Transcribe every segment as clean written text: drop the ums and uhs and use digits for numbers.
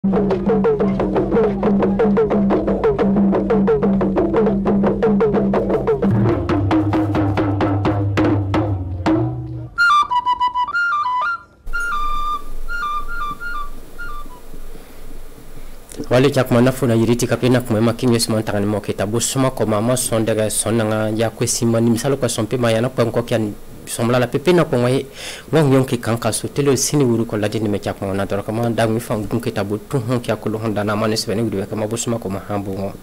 Wale chak mana funa yiriti kapena kuma makinyo simanta ngani mo kita busuma ko mama sondega sonanga ya kwesima ni misalo kwa sompe mayana kwa ngokyan somla la pepena ko ngai ngong yonki kanka so telo sini wuru ko ladini me chak mo na dor kama dangi fa ngum kita bu tun hon kya ko lo honda na manes bene wudu kama busuma ko mahambu ngo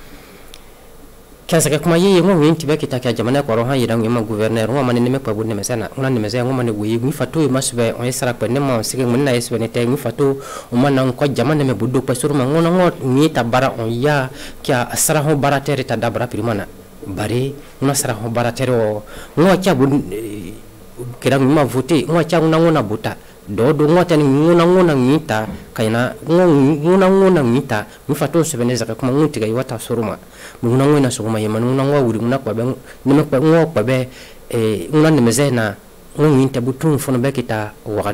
kasa kuma ye ngong yenti be kita kya jamana ko roha yirang yema gouverneur ngo manene me pabu ne mesana ngona ne mesaya ngo mane wuyi ngi fatu masbe on sara ko ne mo sige mun na yesbene te ngi fatu o manang ko jamana me buddu pasur ma ngona ngot ngi tabara on ya kya sara ho baratere ta dabara primana bari ngona sara ho baratere o ngo kya bu kirang ma vote ngo kya ngona buta do ngota ni ngona ngita kaina ngona ngita mfato sebene zaka kuma nguti ga wata suruma muna ngona suguma yema ngona wuri ngona kwa be ngona kwa be ngona nemezena ngita butun fono be kita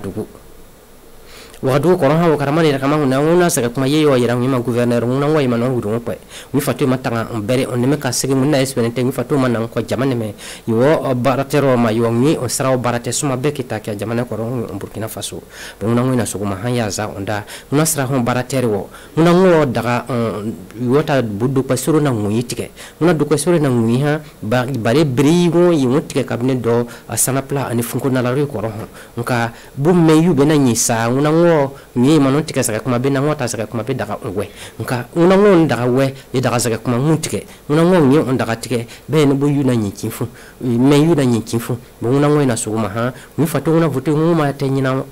wadu ko ha karamani kama ngona saka kuma yeyo yirang yema gouverneur ngona ngwa yema no wuri ngpa mfato matanga mbere oneme ka sigi munna esbene te mfato manang ko jamane me yo baratero ma yo ngi on sara barate suma be kita kya jamane ko ron Burkina Faso ngona ngona suguma hanya za onda ngona sara hon baratero ngona ngo daga yota buddu pasuru na nguyitike ngona du pasuru na nguiha bare brigo yimutike kabne do asana pla ani funko na la ri ko ron nka bu meyu be na nyisa ngona ni manotika saka kuma bena ngota saka kuma be daga we nka una ngon daga we e daga saka kuma mutike una ngon ni on daga tike be ne bo yuna nyi kifu me yuna nyi kifu bo una ngoi na suguma ha mi fatu una vuti nguma tenyina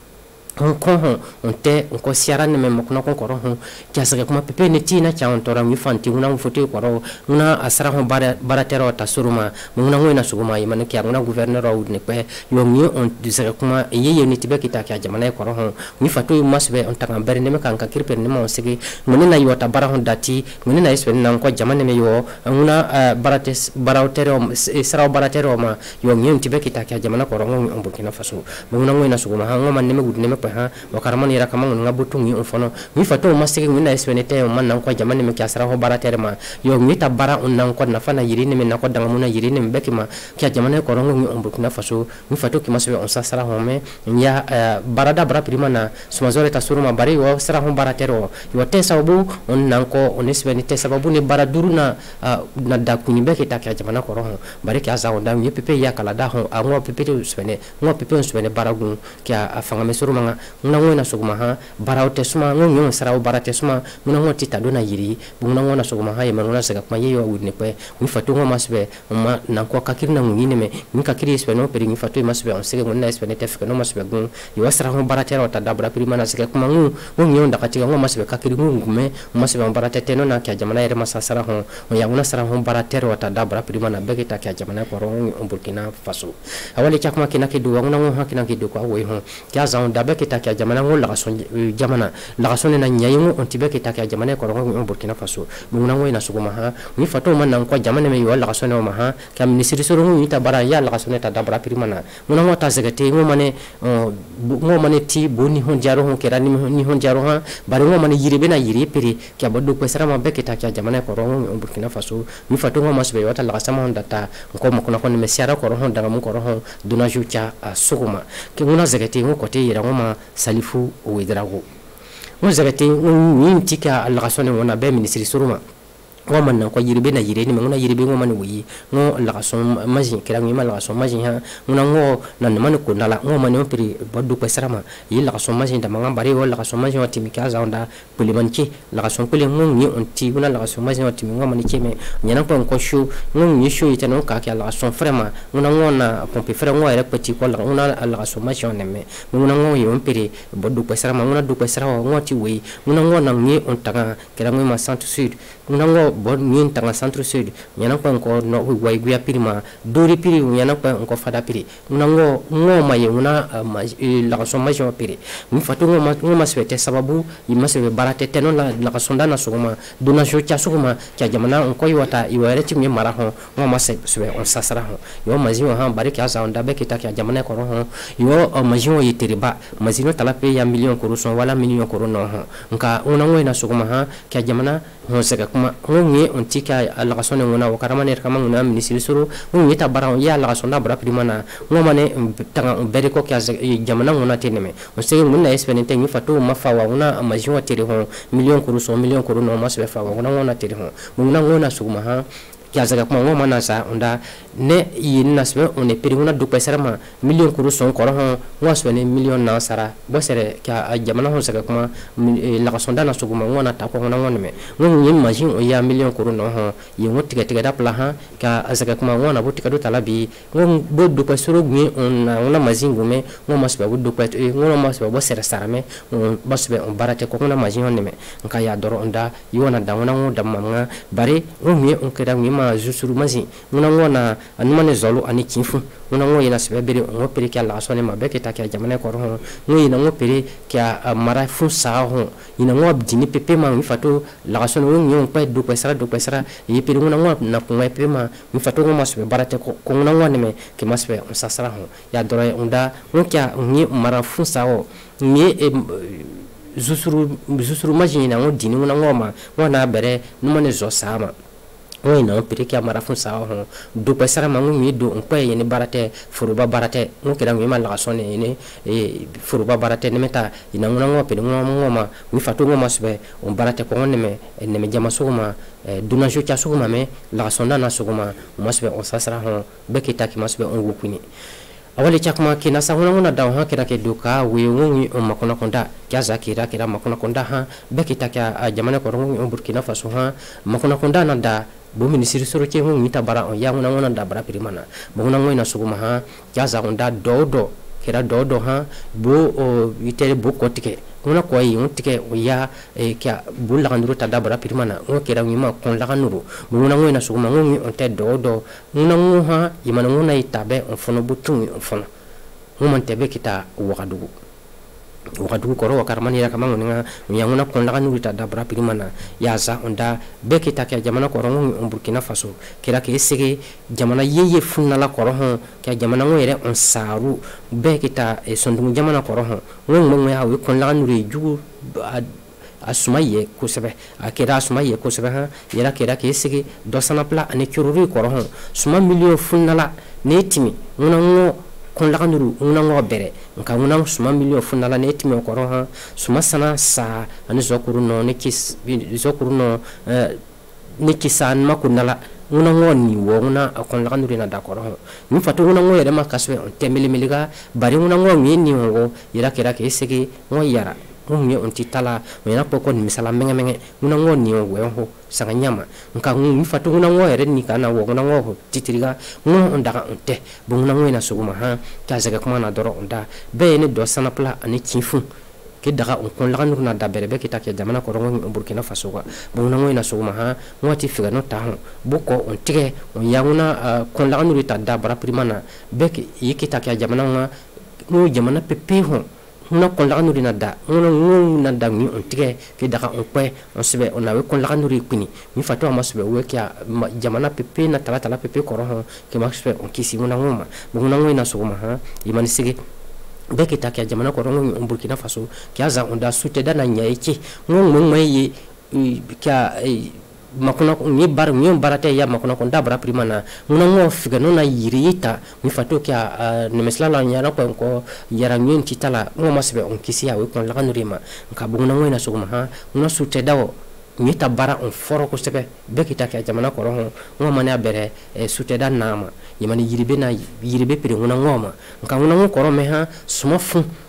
on ko siara ne me makuna ko ro hon kya kuma pepe ne tina cha on tora mi fanti una mfuti ko ro una asara hon baratero ta suruma una ngoi na suguma yimane kya una gouverneur o ne pe yo mi on saka kuma ye ni tibe kita kya jamana ko ro hon mi fatu masbe on tanga bere ne me kan ka kirpe ne mo sigi ngone na yota bara hon dati ngone na isbe na ko jamana me yo una baratero sara baratero ma yo mi on tibe kita kya jamana ko ro on Burkina Faso una ngoi na suguma ha ngoma ne me gudne me ha wakaramani ra kama nga butungi onfono mi fato masike ngina eswenete man nan ko jamani me kyasara ho baratere ma yo ngita bara unnan ko na fana yirine me na ko danga muna yirine me bekima kya jamani ko rongo ngi Burkina Faso mi fato ki masbe on sasara ho me ya barada bara prima na sumazore ta suruma bari wo sara ho baratere yo te sababu on nan ko on eswenete sababu ne bara duruna na da kuni beke ta kya jamana ko rongo bari kya za onda mi pepe ya kala da ho ango pepe to swene ngo pepe on swene baragun kya afanga me suruma ngona ngona suguma ha baraute suma ngonyo sarau barate suma ngona ngoti tadona yiri ngona ngona suguma ha yema ngona sega kuma yeyo wudne pe mi fatu ngoma masbe ma nanko kakirna ngine me mi kakiri espe no peri mi fatu masbe on sega ngona espe ne tefke no masbe gun yo sara ho barate ro ta dabra prima na sega kuma ngonyo ndakati ngoma masbe kakiri ngume masbe barate teno na kya jamana yere masasara ho ya ngona sara ho barate ro ta dabra prima na begeta kya jamana ko ro Burkina Faso awali chakma kinaki duwa ngona ngona kinaki du ko we ho kya zaun dabe kita kya jamana ngol la son jamana la son na nyayo on tibe kita kya jamana ko ro Burkina Faso ngona ngoi na suguma ha ni fato man nan ko jamana me yo la son ma ha kya ministre soro ngi ta bara ya la son ta dabra primana ngona ngota zegate ngomane ti boni hon jaro hon kerani ni hon jaro ha bare ngomane yiri bena yiri peri kya boddo ko sara ma be kita kya jamana ko ro Burkina Faso ni fato ngoma sbe wata la sama hon data ko mo kuna ko me siara ko ro hon daga mo ko ro hon duna jucha suguma ke ngona zegate ngoko te yira ngoma salifu wedrago mo zagati ni tika algasone wona be ministri suruma woman nan ko yirbe na yire ni ngona yirbe ngoma ni wi ngo algason majin kira ngi mal algason majin ha ngona ngo nan man ko nala ngoma ni opri boddu ko sarama yi algason majin da manga bare wala algason majin wati mi kaza onda pulimanki algason puli ngi on ti ngona algason majin wati ngoma ni keme nyana ko shu ngi shu itano ka ki algason frema ngona ngona pompe frema ngo ere petit ko ngona algason majin neme ngona ngo yi opri boddu ko sarama ngona du ko sarama ngoti wi ngona ngona ngi on taga kira ngi ma centre sud ngona ngo bon ngin tanga centre sud nyana ko ko no way guya pirima dori piri nyana ko fada piri unango ngoma ye una la consommation piri mi fatu ngoma swete sababu imasebe barate teno la kasonda na suguma donation cha suguma cha jamana ko yota iwere timye maraho ngoma sebe on sasara ho yo maziwa ha bariki asa onda be kita cha jamana ko ho yo maziwa yitiriba mazino talape ya million ko so wala million ko no ho nka unango ina suguma ha cha jamana ho sega kuma ngi on tika la kasonda ngona wakarama ne kama ngona ministre suru ngi ta bara ya la kasonda bara primana ngoma ne tanga bere ko cha jamana ngona teneme on sege ngona experience ngi fatu mafawa una maziwa tiri ho million ko so million ko no mas be fawa ngona tiri ho ngona suguma ha yazaga kuma ngoma na sa onda ne yinna sbe on e peri ngona du pesarama million ko so ko ho ngwa ne million na sara bo sere ka jamana ho saga kuma la ka sonda na suguma ngona ta ko ngona ngone me ngon yin majin o ya million ko no ho yingo tiga da pla ha ka azaga kuma ngona bo tiga do talabi ngon bo du pesoro gmi on majin gume ngoma sbe bo du pet ngona mas bo sere sarame on basbe on barate ko ngona majin on me nka ya doro onda yona da ngona ngo da manga bare ngmi on keda ngima jusuru mazi ngona ngona anumane zolo ani kinfu ngona ngo yina sebe bere ngo pere kya la sone mabe ke ta kya jamane ko ho ngo yina ngo pere kya mara fu sa ho yina ngo abdini pepe ma mi fato la sone ngo nyon pa do pesara yi pere ngona ngo na ko mai pepe ma mi fato ngo masbe barate ko ngona ngo ne me ke masbe on sasara ho ya doro onda ngo kya ngi mara fu sa ho ngi jusuru maji na ngo dini ngona ngo ma ngona bere numane zo sama oui non piriki amara fun sa ho do pesara mangu mi do on pe yeni barate furuba barate ngo kira mi ma la sone ni furuba barate ne meta ina ngona ngo pe ngoma mi fatu ngoma sbe on barate ko ne me jama suguma duna jo cha suguma me la sonda na suguma mo sbe on sasra ho be kita ki masbe on gukuni awali chakma kina sa ngona da ha kira ke duka we ngi on makona konda kya kira makona konda ha be kita kya jamana ko ngi on Burkina Faso ha makona konda na da bo ministre soro ke ngi ta bara on ya ngona da bara primana bo ngona na suguma ha kya za onda do kira do ha bo itere bo kotike ngona ko yi on tike o ya kya bo la nganduro ta da bara primana on kira ngi ma kon la kanuru bo ngona na suguma ngi on te do ngona ha yimana ngona itabe on fono butu on fono ngoma tebe kita wakadu koro wakarmani ya kama ngona ngona kon la kanuru ta da bara primana ya za onda be kita kya jamana ko rongo on Burkina Faso kira ke sege jamana yeye funna la ko ron kya jamana ngere on saru be kita sondu jamana ko ron ngom ya we kon la kanuru jugu asumaye ko sebe akira asumaye ko sebe ha yera kira ke sege do sana pla ane kururi ko ron suma million funna la netimi ngona ngo kon la kanuru ngona ngo bere nka ngona suma million funna la netimi ko ron ha suma sana sa ane zokuru no nikisan makunala ngona ngoni wo ngona kon la kanuru na da ko ron mi fatu ngona ngo yere makasbe on temeli miliga bari ngona ngo ni ngo yera kira ke sege ngo yara ngomye on titala mena poko ni misala menge ngona ngoni wo ho sanga nyama nka mi fatu ngona ngo yere ni kana wo ngona ngo titiriga ngo on daga onte bo ngona ngo na suguma ha ta zaga kuma na doro onda be ne do sana pla ani chifu ke daga on kon la na da berebe kita ke jamana ko rongo Burkina Faso ko bo ngona ngo na suguma ha ngoti figa no ta ho boko on tige on yanguna kon la ta da bara primana be ke yikita ke jamana ngo jamana pepe ho na kon la nuri na da ngono na da mi on tige ke daga on pe on sebe on awe kon la nuri kuni mi fatu amasbe we kya jamana pepe na tala pepe ko ron ke masbe on kisi ngona ngoma ngona ngona suguma ha imani sige be kita kya jamana ko ron on Burkina Faso kya za on da sute da na nyaiki ngom mai kya makuna ni bar mi barate ya makuna ko da bara primana ngona ngo figa no na yirita mi fatu kya ne mesla la nyara ko yara nyen titala ngo masbe on kisi ya we kon la kanurima nka bu ngona ngo na suguma ha ngona sute dawo ni tabara on foro ko sebe be kita kya jamana ko ron ngo mane bere sute da nama yimani yiribe pere ngona ngoma nka ngona ngo ko ro me ha suma fu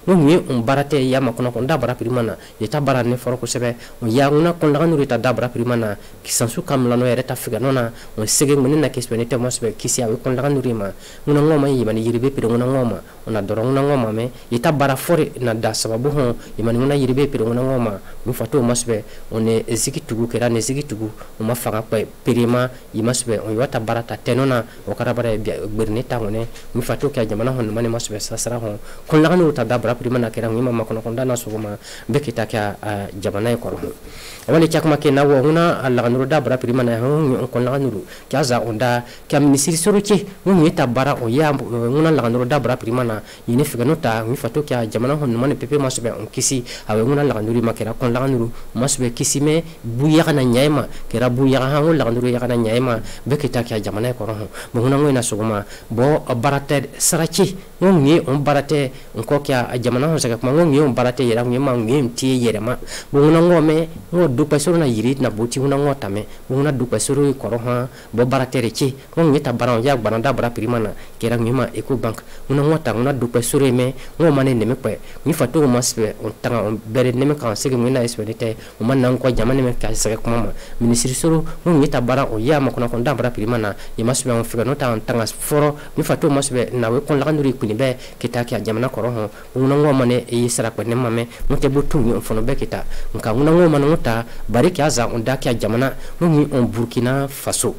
ngi barate ya makona ko da bara primana yeta bara ne foro ko sebe ya nguna ko la nuru ta da bara primana kisansu kam la no yere ta figa nona on sege mun na kespe ne te mo sebe kisi awe ko la nuru ma nguna ngoma yimani yiribe pire nguna ngoma ona doro nguna ngoma me yeta bara fore na da sababu ho yimani nguna yiribe pire nguna ngoma mu fato mo sebe one eziki tugu kera ne eziki tugu o ma faga pe pirima yima sebe on yota barata tenona o karabara gberne ta ngone mu fato ka jamana hon mane mo sebe sasara ho ko la nuru ta da bara primana kera ngima makono ko dana suguma be kita ka jamana ko ro wali chakma ke na wo huna alla nuru da bara primana ho ko la nuru kaza onda kam ministri soruke mu yeta bara o ya nguna la nuru da bara primana yine figa nota mi fato ka jamana hon mane pepe mo sebe on kisi awe nguna la nuru makera ko la nuru mo sebe kisi me bu ya kana nyaima kera bu ya ha la nuru ya kana nyaima be kita ka jamana ko ro mo nguna ngona suguma bo barate sarachi ngi on barate on ko ka jamana ho saka kuma ngi on barate yera ngi ma ngi ti yere ma bo nguna ngome ngo du pasoro na yiri na buti nguna ngota me bo nguna du pasoro ko ro ha bo barate rechi ngi ta baran ya baranda bara primana kera ngi ma eco bank nguna ngota nguna du pasoro me ngo mane ne me pe ngi fato mo spe on tanga on bere ne me kan sege ngi na espenete o man nan ko jamana me ka saka kuma ma ministri soro ngi ta bara o ya ma kuna ko da bara primana e masbe on figa nota on tanga foro ngi fato mo spe na we kon la nduri kuni be kita ki jamana ko ro ho nguna ngo mane e sara ko ne mame mote butu ngi on fono be kita nka nguna ngo mane ngota bari ki aza on da ki jamana ngi on Burkina Faso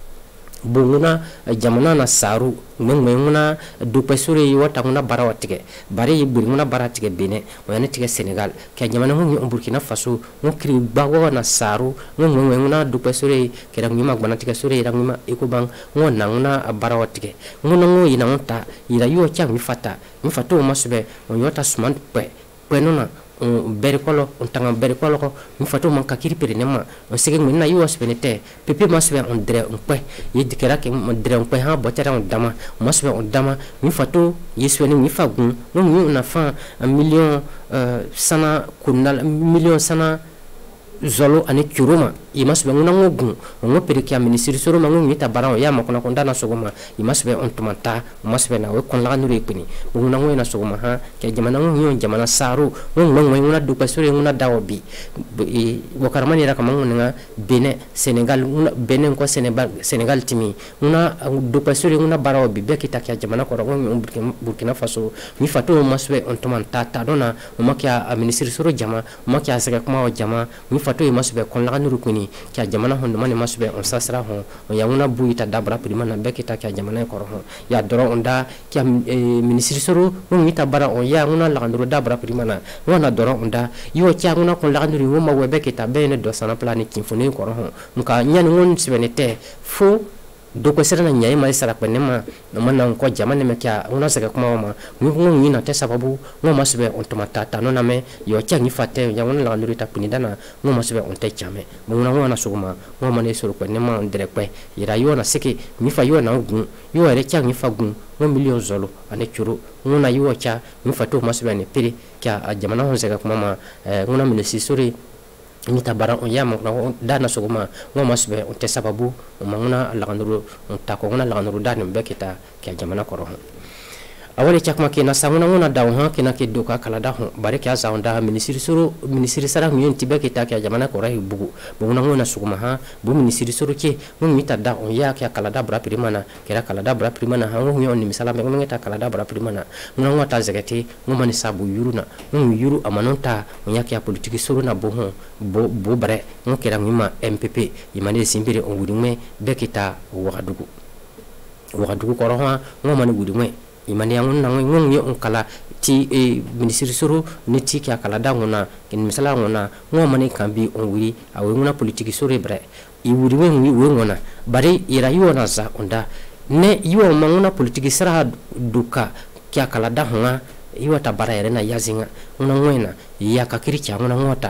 bunguna jamana na saru ngenguna du pesure yota nguna bara watige bari burnguna bara tige bene wayane tige Senegal ke jamana ngi on Burkina Faso ngokri bago na saru ngenguna du pesure kera ngima gbana tige sure rangima ikubang ngona nguna bara watige ngona ngo ina nta ira yo cha mi fata mi fato masbe on yota suman pe penona berikolo untanga berikolo ko mi fato man kakiri perenema on sege minna yo aspenete pepe masbe on dre on pe yidikera ke on dre on pe ha botera on dama masbe on dama mi fato yesweni mi fagun no mi na fa 1 million sana kunal 1 million sana zolo ane kuruma imasbe nguna ngogun ngo periki ministri soro mangu ngita barao ya makona konda na sogoma imasbe on tumanta masbe na we kon la nuri pini nguna ngo na sogoma ha ke jamana ngo jamana saru ngo nguna dupa sore nguna dawobi wakaramani ra kamangu nga bene Senegal nguna bene ko Senegal timi nguna dupa sore nguna barao bi be kita ke jamana ko ngo Burkina Faso mi fato masbe on tumanta ta dona makia ministri soro jama makia sega kuma jama mi fato masbe kon la nuri kuni kya jamana hondo mani masbe on sasra ho on yanguna buita dabra primana be kita kya jamana ko ho ya doro onda kya ministri soro on ngita bara on ya nguna la ndoro dabra primana wana doro onda yo kya nguna ko la ndori wo ma webe kita be ne do sana plani kinfoni ko ho nka nyani ngon sibenete fo doko serana nyai mai sara kwenema mana ko jamane me kya una saka kuma ma ngi na te sababu ngo masbe on tomatata no name yo changi fate ya wona la nduri ta punidana ngo masbe on te chame ngona ngona suguma ngo mane suru kwenema ndere kwe ira yo na siki mi fa yo na ngu yo ere changi fagun 1 million zolo ane churu ngona yo cha mi fato masbe ne piri kya jamana hon saka kuma ma ngona minisi suri ni tabara on yama na dana sogoma ngo masbe on te sababu manguna la nganduru on tako ngona la nganduru dana bekita ke jamana ko ro awale chakma ke na sanguna ngona daw ha ke na ke doka kala da ho bare ke asa onda ministri sara mi on tibe ke ta ke jamana ko rai bugu ngona ngona sogoma ha bu ministri suru ke mun mita da on ya ke kala da bra primana ke ra kala da bra primana ha ngo on ni misala me ngeta kala da bra primana ngona ngota zegati ngoma ni sabu yuruna yuru amanonta on ya ke politiki suru na bo bo bare ngo ke ra ngima MPP imane simbire on wudime bekita wagadugu ko ro ha ngoma ni wudime imani yangun na ngongi on kala ti ministri soro ne ti kya kala da ngona kin misala ngona ngomani kambi on wuri awe ngona politiki soro bre I wuri we ngona bare ira yo na za onda ne yo mangona politiki sara duka kya kala da nga iwa ta bara na yazinga ngona ngwena ya kakiri kya ngona ngota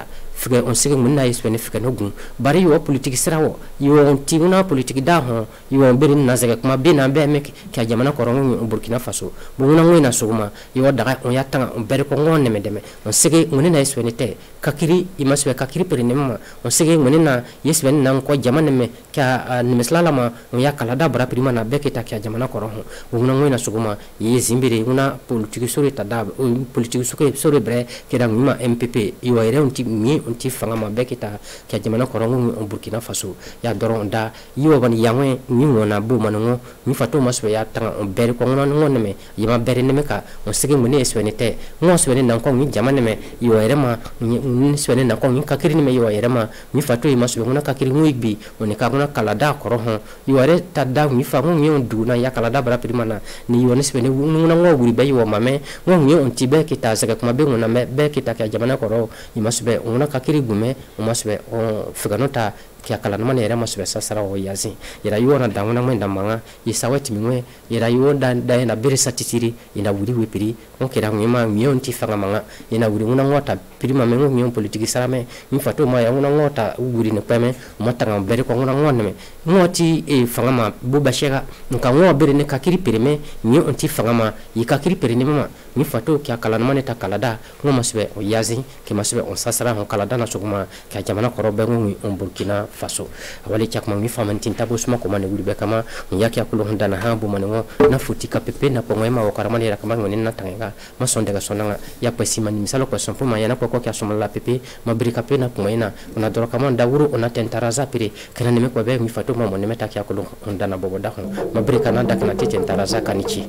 fika on sege mun na isbene fika no gun bari yo politique sirawo yo ti una politique da ho yo berin na sege kuma be na be me ka jamana korongo Burkina Faso bu una ngoi na suguma yo daga on yatanga on bere ko ngonne me deme on sege mun na isbene te kakiri imasbe kakiri perinema on sege mun na yesbene na ko jamana me ka nimesla ma on yakala da bara prima na be kita ka jamana korongo bu una ngoi na suguma ye zimbire una politique sori tada politique sori bre ke da ngima MPP yo ere on ti fanga ma be kita ka jamana korongo on Burkina Faso ya doron da yo ban yangwe ni wona bu manongo ni fato masbe ya tanga on bere ko ngona me yima bere ne me ka on sege mun eswene te ngo swene nan ko ni jamana me yo ere ma ni swene nan ko ni kakiri me yo ere ma ni fato yi masbe ngona kakiri ngigbi on ka ngona kala da korongo yo ere tada ni fa ngo on du na ya kala da bara prima na ni yo ne swene ngona ngo guri be yo mame ngo on ti be kita sege kuma be ngona me be kita ka jamana koro imasbe ngona kakiri gume masbe on figanota kia kala na manera masbe sasara o yazi ira yo na dangona mwenda manga isaweti mingwe ira yo da na bere satitiri ina wuri wepiri on kera ngema mion ti fanga manga ina wuri ngona ngota prima mengo mion politiki sarame mi fato ma ya ngona ngota wuri ne peme matanga bere ko ngona ngone me ngoti e fanga ma buba shega nka ngo bere ne kakiri perime mi on ti fanga ma yikakiri perine mama mi fato kia kala na maneta kalada ngo masbe o yazi ke masbe on sasara on kalada na suguma ka jamana korobe ngo on Burkina Faso wale chak mangi famantin tabo suma ko mane wuri be kama yaki akulu handa na hambu manengo na futika pepe na pongo ema wakaramani ra kama ngene na tanga masonde ga sonanga ya pesima ni misalo ko sonpo ma yana ko ko kya somala pepe mabrika pe na pongo ina ona doro kama ndawuru ona tentaraza pire kana neme ko be mi fatu mo ne meta kya akulu handa na bobo dakho mabrika na dakna tentaraza kanichi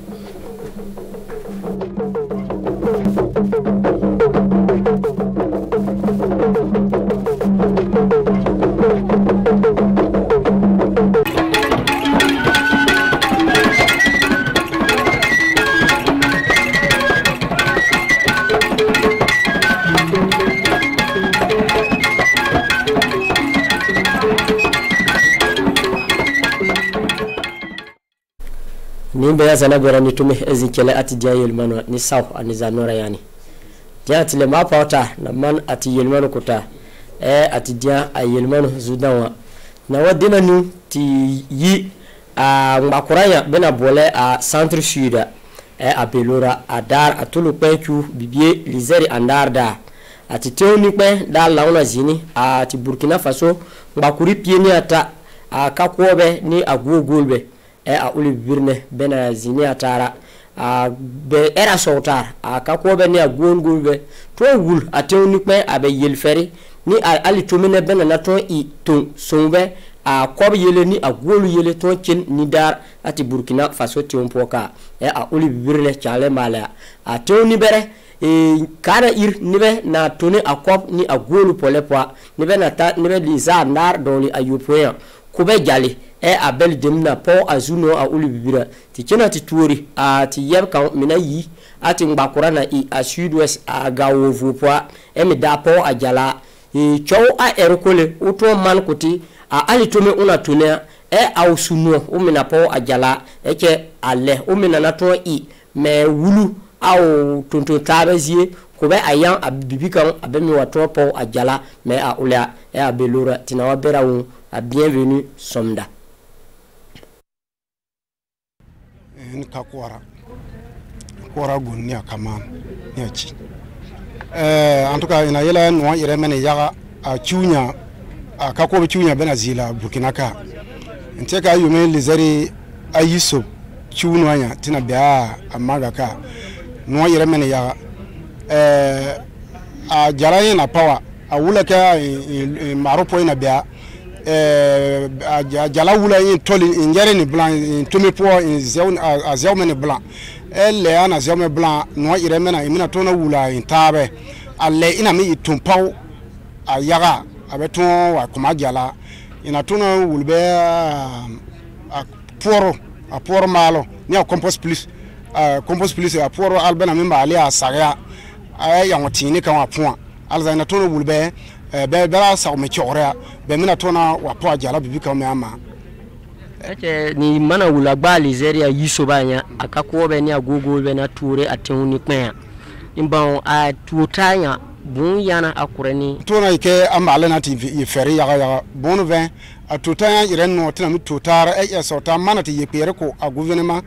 nimbe ya sana bora nitume ezikele ati dia yelmano ni saw ani zanora yani dia tile mapota na man ati yelmano kota ati dia ayelmano zudawa na wadina nu ti yi ngakuranya bena bole a centre sud a belora a dar atulu penku bibie lizeri andarda ati teoni pe da launa zini ati Burkina Faso ngakuri pieni ata akakobe ni agugulbe a uli birne bena zini atara be era sotar akakobe ni agungulbe to wul atewni pe abe yelferi ni ali tumine bena na to i to sombe a kobe yele ni agulu yele to chen ni dar ati Burkina Faso tiompoka a uli birne chale mala atewni bere kana ir nibe na tone akop ni agulu polepwa nibe na ta nibe liza nar doli ayupoya kube jali abel demna po azuno a uli bibira ti kena ti tuori ti yeb kan mina yi ati ngbakura na a sud-west a gawo vopwa mi da po a jala chow a erkole uto man kuti ali tome una tune a usuno umina po a jala ke alle umina na to me wulu au tonto tabezie ko be ayan abibikan abemi wato po a jala me a ulia a belora tinawa berawo a bienvenue somda nka kora gunni akama nyachi en tout cas ina yela no yere mene yaga a chunya akako chunya bena zila Burkina ka nteka yume lizari ayiso chuno anya tina bia amaga ka no yere mene yaga a jaraye na power a wula ka maropo ina bia jala wula in toli in yere ni blanc to me po in zeun a zeumene blanc elle ana zeume blanc no ire mena imina to na wula in tabe alle ina mi tumpau a yaga abeton wa kuma jala ina to na wulbe a poro malo ni a compost plus a poro albena memba ali a saga ay yangotini kan wa point alza ina to na wulbe bela sa me chora be mina tona wa po jala bibi ka me ama ni mana wula gba Nigeria yiso banya akako be ni agogo be na ture atuni kwen imba a tuotanya bon yana akurani tona ike amale na ti feri ya bon vin a tota ire no tena mi totara e sota mana ti yepere ko a gouvernement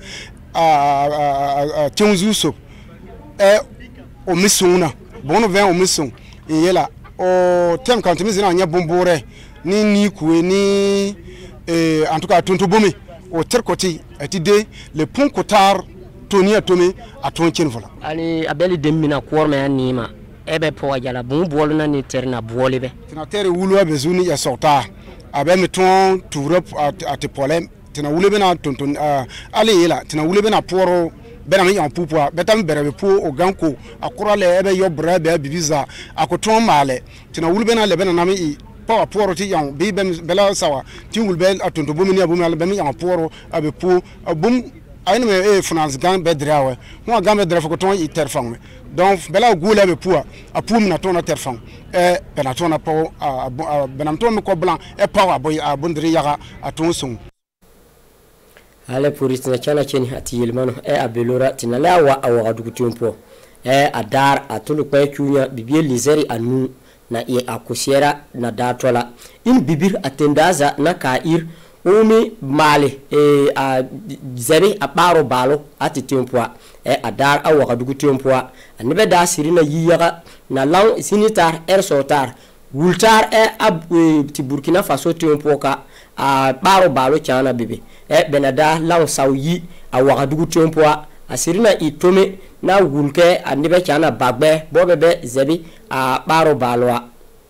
a tinzuso e o misuna bon vin o misun yela o tem kan timi zina nya bombore ni kuwe ni en tout cas tonto bomi o terkoti atide le pont cotar toni atome aton chen vola ali abeli demmina korme nima ebe po jala bon bolu na ni terna bolibe tina tere wulu abezuni ya sota abe meton tourop at polem tina wulu bena tonton ali yela tina wulu bena poro bena mi yan pupwa betam berebe po o ganko akura le ebe yo brebe bibiza akoton male tina wulu bena le bena nami pa poro ti yan bi bela sawa ti wulu bel atonto bomini abumi ale bemi yan poro abe po bum ayne me finance gan bedrawe ho gan bedra fo ton iterfang donc bela goula be pour a pour na ton terfang bena ton na po benam ton me ko blanc e pa boy a bondri yaga a ton son ale police na chana cheni ati yelmano abelora tinala wa awa dukutumpo adar atulu kwa chunya bibie lizeri anu na akosiera na datola in bibir atendaza na kair umi male a zeri a baro balo ati tempoa adar awa dugu tempoa anibe da sirina yiyaga na law sinitar sotar wultar ti Burkina Faso tempoka a baro balo chana bibi benada law sawi awa dugu tempoa asirina itome na wulke anibe chana bagbe bobebe zebi a baro balo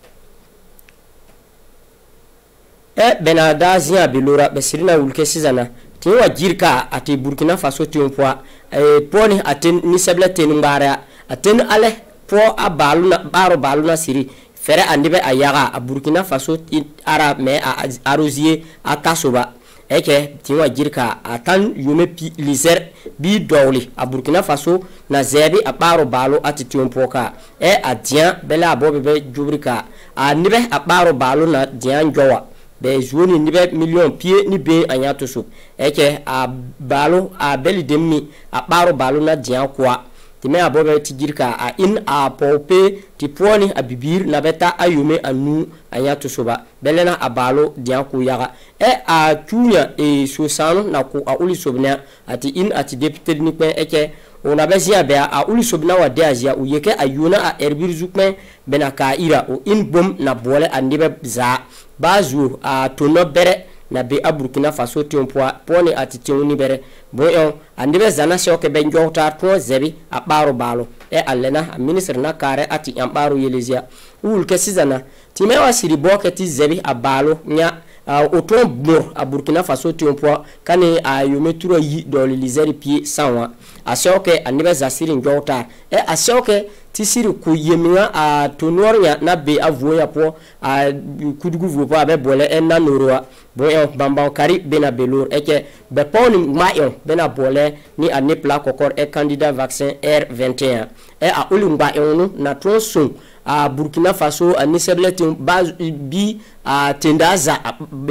benada zia bilora besirina wulke sizana tiwa jirka ati Burkina Faso tiompoa poni aten ni sebla tenungara aten ale po abalu na baro balu na siri fere andibe ayaga a Burkina Faso ara me arozier akasoba eke tiwa jirka atan yume pi lizer bi dowli a Burkina Faso na zebi a baro balu ati tiompoka adian bela bobe jubrika anibe a baro balu na dian jowa be zoni ni be million pied ni be anyato so eke a balo a beli demmi a baro balo na dian kwa ti me abobe ti jirka a in a pope ti poni a bibir na beta ayume anu anyato so ba belena a balo dian ku yaga a tunya so sanu na ku a uli sobna ati in ati député ni pen eke ona bezia be a uli sobna wa de azia u yeke ayuna a erbir zukmen benaka ira o in bom na bole andibe za bazu a tono bere na be a Burkina Faso tiompoa poni ati tioni bere boyon andibe zana shoke be njota to zebi a baro balo alena a ministre na kare ati ambaro yelezia ulke sizana timewa siri boke ti zebi a balo nya oton bor a Burkina Faso tiompoa kane a yometuro yi doli lizeri pie sanwa a shoke andibe za siri njota a shoke tisiri ku yeminga a tonornya na be avoya po a kudugu vopo abe bole na norwa boyo bamba kari bena belor eke be poni mayo bena bole ni a nepla kokor candidat vaccin R21 a ulumba onu na tronson a Burkina Faso a nisebletin baz bi a tendaza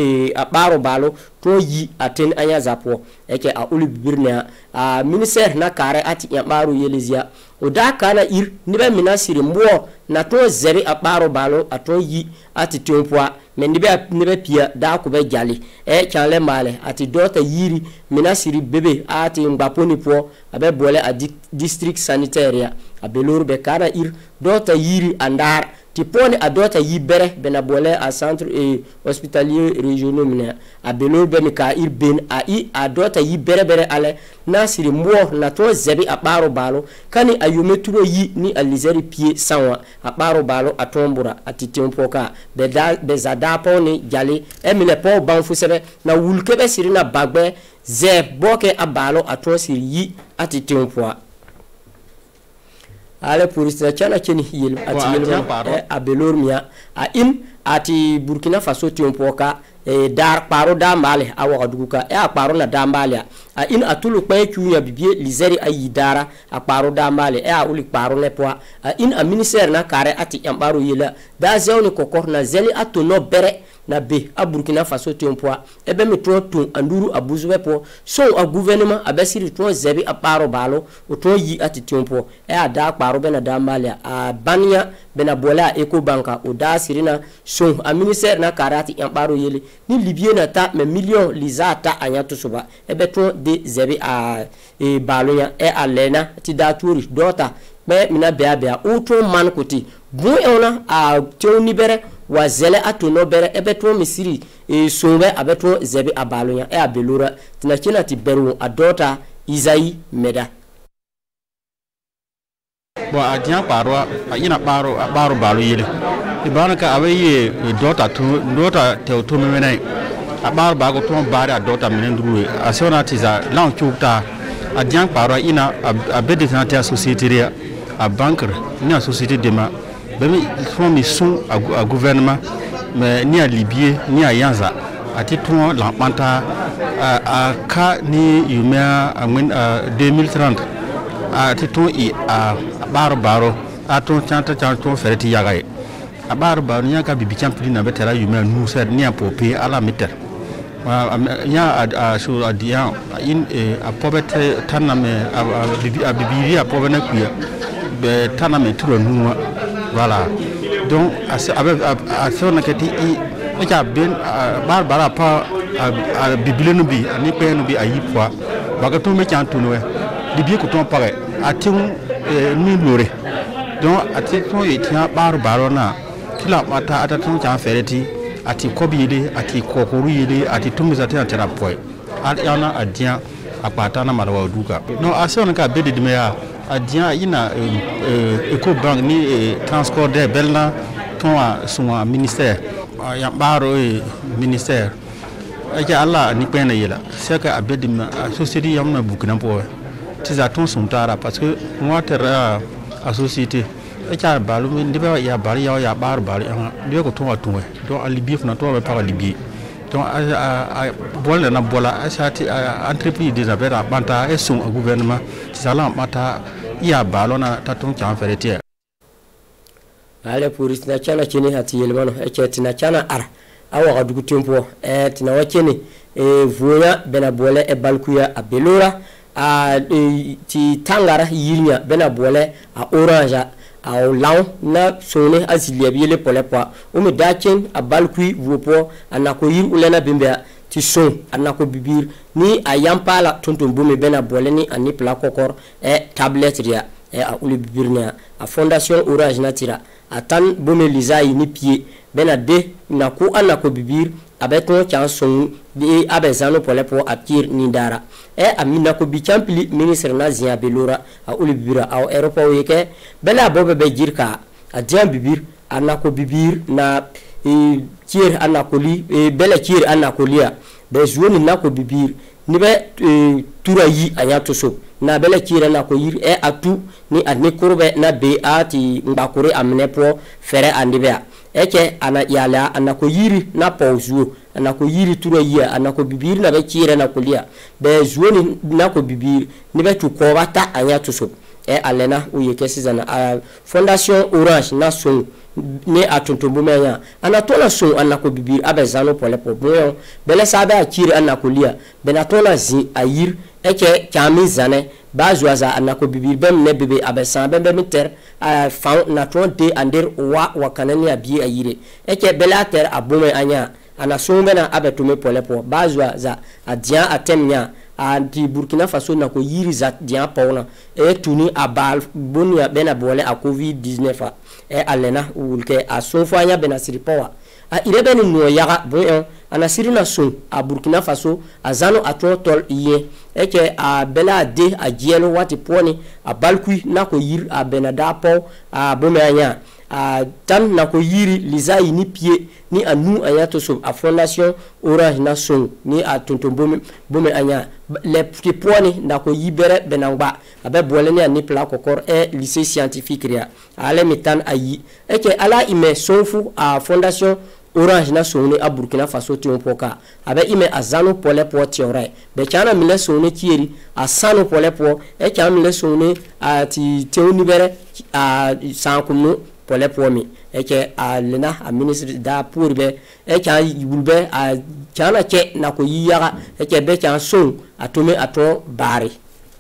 a baro balo to yi aten anya zapo eke a ulubirna a ministère na kare ati yambaro yelezia oda kana ir nibe minasiri mbo na to zeri a baro balo aton yi ati tempoa men nibe pia da ko be jali chanle male ati dota yiri minasiri bebe ati ngaponi po abe bole a district sanitaire a belor be kana ir dota yiri andar tiponi a dota yi bere bena bole a centre hospitalier régional mena a belor be ka ir ben a dota yi bere ale nasiri mbo na to zebi a baro balo kani ayumeturo yi ni alizeri pie sanwa a baro balo atombura ati tempoka be zada poni jali emile po banfu sebe na wulke be siri na bagbe ze boke a balo ato siri yi ati tempoa ale police chana cheni yel ati yel a belormia a in ati Burkina Faso tempoka dar paro da male a wakaduka a paro na da male a in atulu kwen kunya bibie lizeri ayidara a paro da male a uli paro ne poa a in a ministère na kare ati yambaro yela da zewni kokor na zeli ato no bere na be a Burkina Faso tiompoa ebe mi ton anduru abuzuwe po so a gouvernement abesiri ton zebi a paro balo o ton yi ati tiompo a da paro bena da male a banya bena bola Eco Banka o da sirina so a ministère na kare ati yambaro yele ni libye na ta me million lizata anyato soba ebe ton de zebi a balo ya a lena ti da tourist dota be mina bea outro man koti bu eona a tioni bere wa zele atono bere ebeto misiri sobe abeto zebi abalo ya abelura tinakina ti beru adota Isaïe Meda bo adian paro ina paro balo yele ibanaka abaye dota te to menai abar bago to bare adota menendruwe asona tiza lan chukta adian paro ina abede tanata société a banque ni a société dema bemi font mission à gouvernement mais ni à Libye ni à Yanza a titre l'empanta à ka ni yuma à 2030 a titre à baro a ton chanta fereti yagaye a baro ni ka bibi champli na betera yuma nous ser ni a popé à la meter ya a sur a dia in a pauvreté taname a bibi a pauvreté kuya be taname turo nuwa voilà donc à ce qu'on a dit il y a bien barbara pas à bibliothèque bi ani peine bi ayi poa bagato me chantou no libye ko ton pare ati ni loré donc ati ton etia barbara na kila mata ata ton chan fereti ati kobiyede ati kokoru yede ati tumizate antera poi yana adia apata na marawa duka non à ce qu'on a bede de meya adia ina Eco Bank ni transport de belna ton son ministère ya baro ministère aja alla ni pena yela c'est que abedi société yamna Burkina po tiza ton son tara parce que moi terra a société aja balu ndiba ya bari ya bar bari ndiba ko ton atun donc a Libye fna to ba par Libye donc bola na bola asati entreprise des affaires à banta et son gouvernement tiza mata ya balona taton chan feretier ale puris na chana chini hati yelmano tina chana ara awa gadugu tempo tina wacheni voya bena bole balkuya a belora ti tangara yinya bena bole a orange a law na sone azilia biele polepa o me dachen a balkui vopo anako yir ulena bimbea ti son anako bibir ni ayampala tonton bome bena bole ni ani pla kokor tablette ria a uli bibirna a fondation orange natira atan bome lizai ni pied bena de nako anako bibir abeton chanson de abezano polepo atir ni dara amina ko bichampli ministre na zia belora a uli bibira a europa yeke bela bobe be jirka a diam bibir anako bibir na tier anakoli bela tier anakolia be zoni nako bibir ni be turayi ayato so na bela tier na ko yir atu ni adni kurbe na be ati mbakure amne po fere andibea eke ana yala anako yiri na pauzu anako yiri turayi anako bibir na be tier na kolia be zoni nako bibir ni be tukobata ayato so alena uyeke sizana fondation orange na son ne atontombo meya anatola son anako bibir abezano polepo boyo bele sabe akiri anako lia benatola zi ayir eke kami zane bazwaza anako bibir bem ne bebe abesan bem meter fa na tonte ander wa kanani abi ayire eke bele ter abome anya ana sombena abetume polepo bazwaza adia atemnya anti Burkina Faso na ko yiri za dia pauna tuni abal bonia bena bole a covid-19 alena ulke a sofanya bena siripawa irebe ni no yaga bon anasiri na son a Burkina Faso azano atotol iye eke a bela de a jielo wati poni a balkui na ko yir a benada po a bomanya tan na ko yiri lizai ni pied ni anu ayato so a fondation orange na son ni a tonton bome anya le poni na ko yibere benangba abe boleni ani pla kokor lycée scientifique ria ale mitan ayi eke ala ime sonfu a fondation orange na sone a Burkina Faso ti on poka abe ime azano pole po tiore be chana mile sone kieri asano pole po e chana mile sone a ti teuni bere a sankunu pole po mi e ke a lena a ministre da pour be e chana yulbe a chana che na ko yiyaga e ke be chana son atome ato bari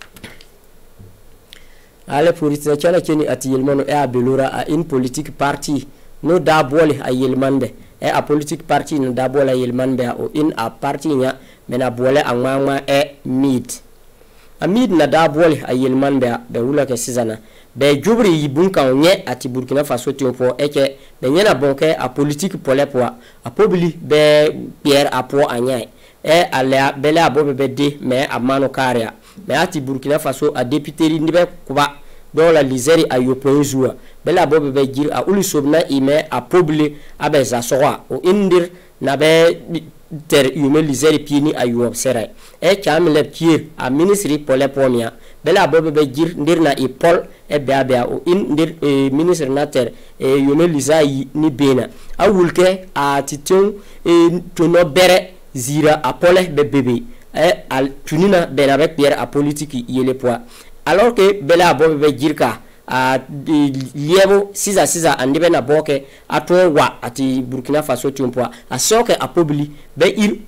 ale politique chana cheni ati yelmano e a belura a une politique parti no da bole a yelmande e a politique parti no da bole a yelmande o in a parti nya mena bole a ngama e mid a mid na da bole a yelmande be wula ke sizana be jubri yibunka onye ati Burkina Faso ti po eke be nyena bonke a politique pole po a pobili be pierre a po anya e ala bele abobe be de me a mano karia be ati Burkina Faso a député ndibe kuba dans la liseri a yoponzua bela bobe be jir a uli sobna ime a pobli abe za soa o indir na be ter yume liseri pieni a yo obsere e chamle pier a ministry pole pomia bela bobe be jir ndir na i pol e be abia o indir ministre na ter yume lisai ni bena a wulke a titon to no bere zira a pole be bebe e al tunina bena be pier a politique yele poa alors que bela bobe be jirka a liebo siza andibe na boke ato wa ati Burkina Faso tumpoa a soke a pobli be ir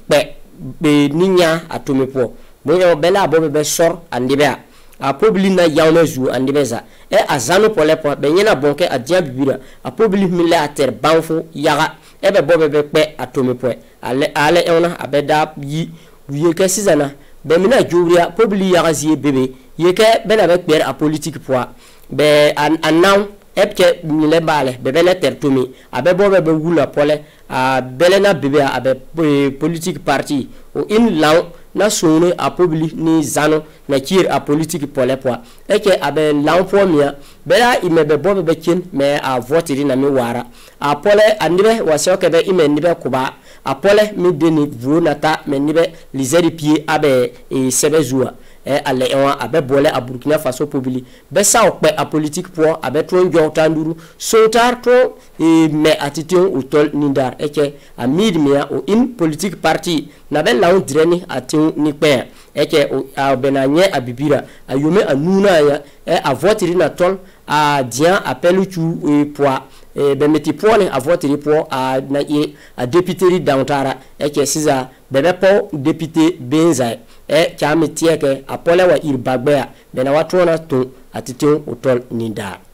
be ninya atomepo boyo bela bobe be sor andibe a pobli na yawna zu andibe za e azano polepo be nyina bonke a dia bibira a pobli militaire banfo yaga e be bobe be pe atomepo ale ona abeda yi yeke sizana be mina jubria pobli yaga zie bebe yeke bela be per a politique poa be anaw epke mile bale be bele tertumi abe bobe be wula pole a bele na bebe abe politique parti o in law na sone a public ni zano na kir a politique pole poa eke abe law po mia bela ime be bobe be kin me a voter na mi wara a pole andibe wasoke be ime nibe kuba a pole mi deni vunata me nibe lizeri pied abe sebezua ale ewa abe bole a Burkina Faso pobili be sa okpe a politique po abe tron jota nduru sotar to me atition utol nindar eke a midmia o in politique parti na be lawo dreni atin ni pe eke a benanye abibira a yume anuna ya a voter na tol a dia appelu chu poa be meti pone a voter po a na a député d'Antara eke siza bebe po député benza e chami tieke apole wa irbagbea bena watona to atition utol nindar